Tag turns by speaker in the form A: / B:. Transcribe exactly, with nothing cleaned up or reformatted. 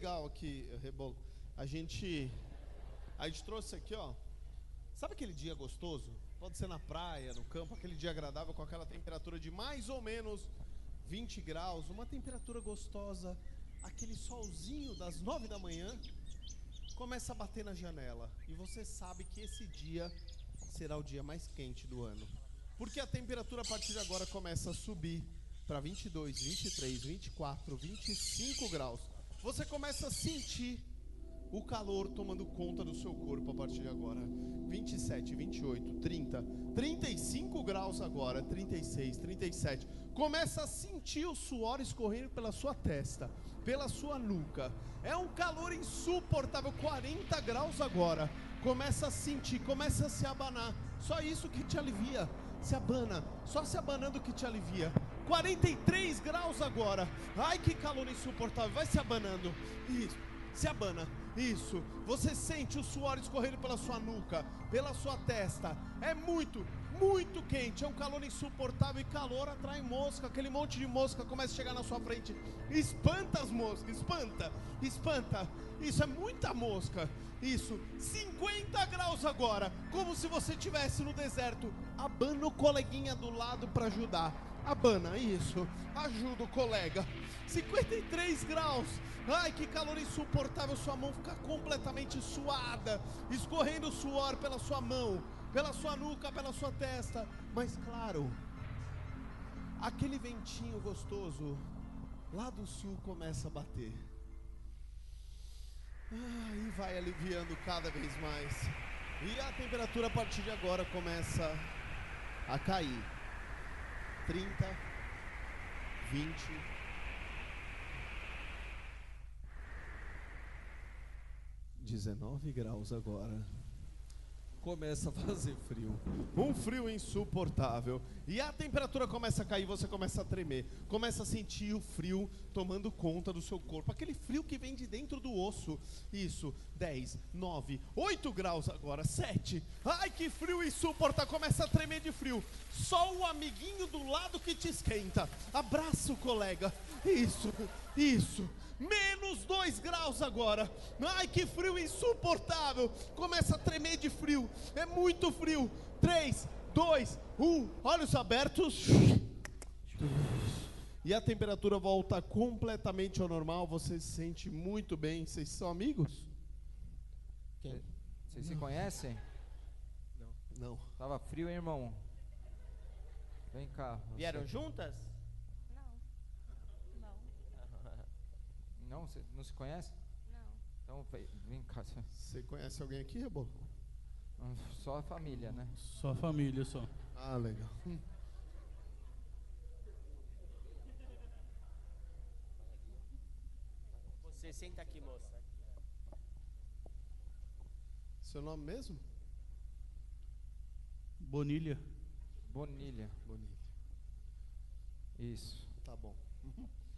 A: legal aqui, Rebolo. A gente, a gente trouxe aqui, ó. Sabe aquele dia gostoso? Pode ser na praia, no campo, aquele dia agradável com aquela temperatura de mais ou menos vinte graus, uma temperatura gostosa, aquele solzinho das nove da manhã começa a bater na janela e você sabe que esse dia será o dia mais quente do ano. Porque a temperatura a partir de agora começa a subir para vinte e dois, vinte e três, vinte e quatro, vinte e cinco graus. Você começa a sentir o calor tomando conta do seu corpo a partir de agora. vinte e sete, vinte e oito, trinta, trinta e cinco graus agora, trinta e seis, trinta e sete. Começa a sentir o suor escorrendo pela sua testa, pela sua nuca. É um calor insuportável, quarenta graus agora. Começa a sentir, começa a se abanar. Só isso que te alivia. Se abana, só se abanando que te alivia. quarenta e três graus agora. Ai, que calor insuportável. Vai se abanando. Isso. Se abana, isso. Você sente o suor escorrendo pela sua nuca, pela sua testa. É muito, muito quente. É um calor insuportável. E calor atrai mosca. Aquele monte de mosca começa a chegar na sua frente. Espanta as moscas, espanta, espanta. Isso, é muita mosca. Isso, cinquenta graus agora. Como se você estivesse no deserto. Abana o coleguinha do lado para ajudar. Abana, isso. Ajuda o colega. cinquenta e três graus. Ai, que calor insuportável. Sua mão fica completamente suada, escorrendo suor pela sua mão, pela sua nuca, pela sua testa. Mas claro, aquele ventinho gostoso lá do sul começa a bater. Ah, e vai aliviando cada vez mais. E a temperatura a partir de agora começa a cair. trinta, vinte, dezenove graus agora. Começa a fazer frio, um frio insuportável. E a temperatura começa a cair, você começa a tremer. Começa a sentir o frio tomando conta do seu corpo. Aquele frio que vem de dentro do osso. Isso, dez, nove, oito graus agora, sete. Ai, que frio insuportável, começa a tremer de frio. Só o amiguinho do lado que te esquenta. Abraça o colega. Isso, isso. Menos dois graus agora. Ai, que frio insuportável. Começa a tremer de frio. É muito frio. três, dois, um. Olhos abertos. E a temperatura volta completamente ao normal. Você se sente muito bem. Vocês são amigos?
B: Quem? Vocês se conhecem?
A: Não. Não.
B: Tava frio, hein, irmão? Vem cá. Você.
C: Vieram juntas?
B: Não, você não se conhece?
D: Não.
B: Então vem cá.
A: Você conhece alguém aqui, Rebolo?
B: Só a família, né?
E: Só a família, só.
A: Ah, legal. Hum.
C: Você senta aqui, moça.
A: Seu nome mesmo?
E: Bonilha.
B: Bonilha.
A: Bonilha.
B: Isso.
A: Tá bom.